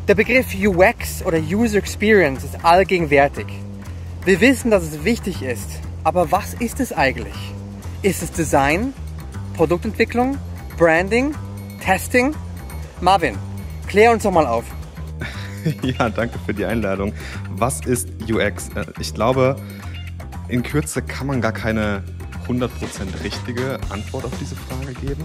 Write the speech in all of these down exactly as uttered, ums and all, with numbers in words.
Der Begriff U X oder User Experience ist allgegenwärtig. Wir wissen, dass es wichtig ist, aber was ist es eigentlich? Ist es Design, Produktentwicklung, Branding, Testing? Marvin, klär uns doch mal auf. Ja, danke für die Einladung. Was ist U X? Ich glaube, in Kürze kann man gar keine hundert Prozent richtige Antwort auf diese Frage geben.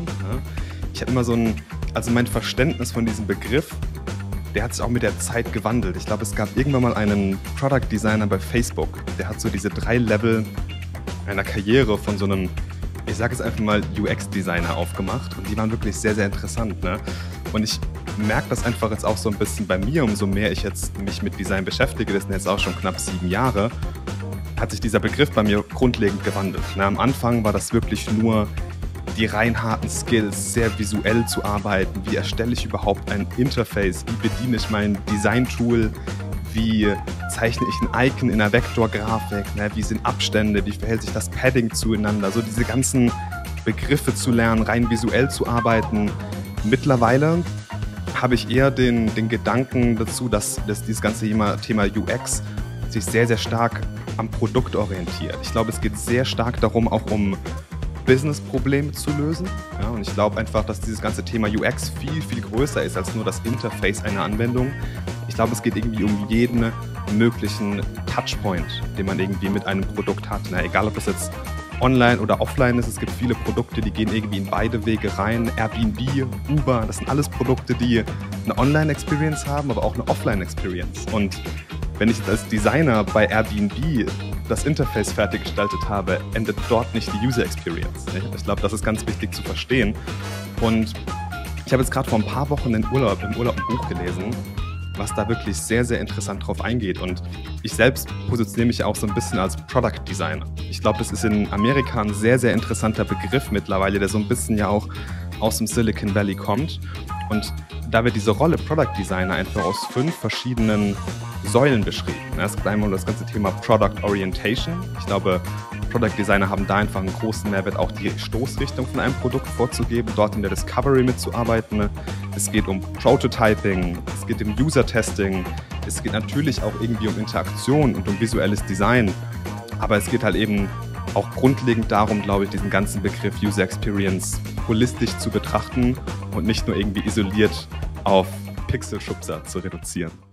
Ich habe immer so ein, also mein Verständnis von diesem Begriff, der hat sich auch mit der Zeit gewandelt. Ich glaube, es gab irgendwann mal einen Product Designer bei Facebook, der hat so diese drei Level einer Karriere von so einem, ich sage es einfach mal, U X-Designer aufgemacht und die waren wirklich sehr, sehr interessant. Ne? Und ich merke das einfach jetzt auch so ein bisschen bei mir, umso mehr ich jetzt mich mit Design beschäftige, das sind jetzt auch schon knapp sieben Jahre, hat sich dieser Begriff bei mir grundlegend gewandelt. Ne? Am Anfang war das wirklich nur die rein harten Skills, sehr visuell zu arbeiten. Wie erstelle ich überhaupt ein Interface? Wie bediene ich mein Design-Tool? Wie zeichne ich ein Icon in einer Vektorgrafik? Ne? Wie sind Abstände? Wie verhält sich das Padding zueinander? So diese ganzen Begriffe zu lernen, rein visuell zu arbeiten. Mittlerweile habe ich eher den, den Gedanken dazu, dass, dass dieses ganze Thema, Thema U X sich sehr, sehr stark am Produkt orientiert. Ich glaube, es geht sehr stark darum, auch um Business-Probleme zu lösen. Ja, und ich glaube einfach, dass dieses ganze Thema U X viel, viel größer ist als nur das Interface einer Anwendung. Ich glaube, es geht irgendwie um jeden möglichen Touchpoint, den man irgendwie mit einem Produkt hat. Na, egal, ob das jetzt online oder offline ist, es gibt viele Produkte, die gehen irgendwie in beide Wege rein. Airbnb, Uber, das sind alles Produkte, die eine Online-Experience haben, aber auch eine Offline-Experience. Und wenn ich jetzt als Designer bei Airbnb das Interface fertig gestaltet habe, endet dort nicht die User Experience. Ich glaube, das ist ganz wichtig zu verstehen. Und ich habe jetzt gerade vor ein paar Wochen in Urlaub, im Urlaub ein Buch gelesen, was da wirklich sehr, sehr interessant drauf eingeht. Und ich selbst positioniere mich auch so ein bisschen als Product Designer. Ich glaube, das ist in Amerika ein sehr, sehr interessanter Begriff mittlerweile, der so ein bisschen ja auch aus dem Silicon Valley kommt. Und da wird diese Rolle Product Designer einfach aus fünf verschiedenen Säulen beschrieben. Es gibt einmal das ganze Thema Product Orientation. Ich glaube, Product Designer haben da einfach einen großen Mehrwert, auch die Stoßrichtung von einem Produkt vorzugeben, dort in der Discovery mitzuarbeiten. Es geht um Prototyping, es geht um User Testing, es geht natürlich auch irgendwie um Interaktion und um visuelles Design. Aber es geht halt eben auch grundlegend darum, glaube ich, diesen ganzen Begriff User Experience holistisch zu betrachten und nicht nur irgendwie isoliert auf Pixelschubser zu reduzieren.